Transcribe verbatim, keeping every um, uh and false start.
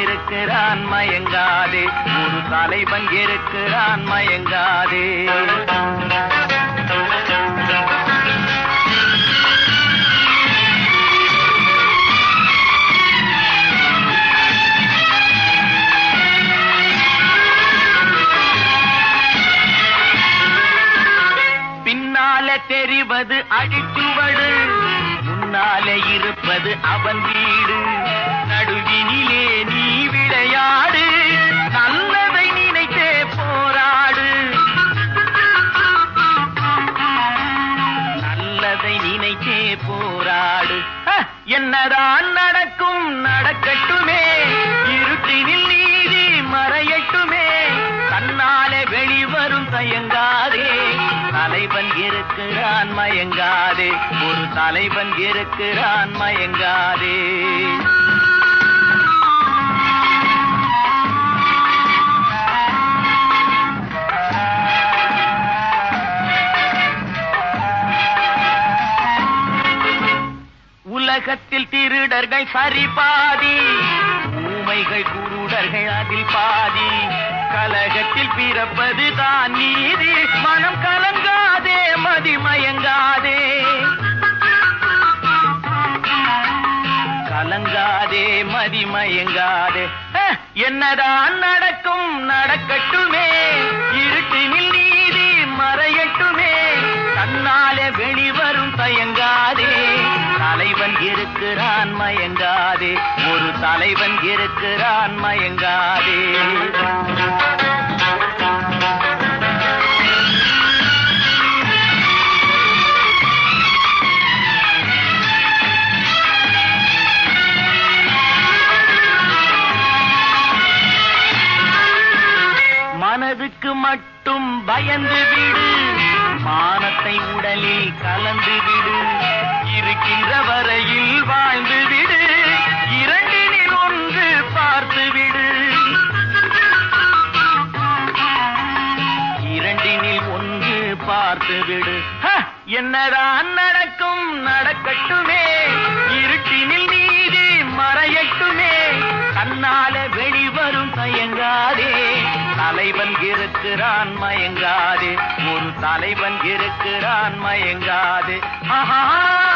இருக்கிறான் மயங்காதே, ஒரு தலைவன் இருக்கிறான் மயங்காதே. பின்னாலே தெரிவது அடிச்சுவடு, முன்னாலே இருப்பது அவன் வீடு. நடுவினிலே நீ விளையாடு, நல்லதை நினைத்தே போராடு. நல்லதை நினைத்தே போராடு. என்னதான் நடக்கும் நடக்கட்டுமே, இருட்டினில் நீதி மறையட்டுமே. தன்னாலே வெளிவரும் தயங்காதே, தலைவன் இருக்கிறான் மயங்காதே, ஒரு தலைவன் இருக்கிறான் மயங்காதே. உலகத்தில் திருடர்கள் சரி பாதி, ஊமைகள் குருடர்கள் அதில் பாதி. கலகத்தில் பிறப்பது தான் நீதி, மனம் கலங்காதே மதிமயங்காதே. கலங்காதே மதிமயங்காதே. என்னதான் நடக்கும் நடக்கட்டுமே, இருட்டினில் நீதி மறையட்டுமே. தன்னாலே வெளிவரும் தயங்காதே, தலைவன் இருக்கிறான் மயங்காதே, ஒரு தலைவன் இருக்கிறான் மயங்காதே. மனதுக்கு மட்டும் பயந்து விடு, மானத்தை உடலில் கலந்து விடு. இருக்கின்ற வரையில் வாழ்ந்து விடு, இரண்டினில் ஒன்று பார்த்து விடு. இரண்டினில் ஒன்று பார்த்து விடு. என்னதான் நடக்கும் நடக்கட்டுமே, இருட்டினில் நீதி மறையட்டுமே. தன்னால வெளிவரும் தயங்காதே, தலைவன் இருக்கிறான் மயங்காதே, ஒரு தலைவன் இருக்கிறான் மயங்காதே. ஆஹா.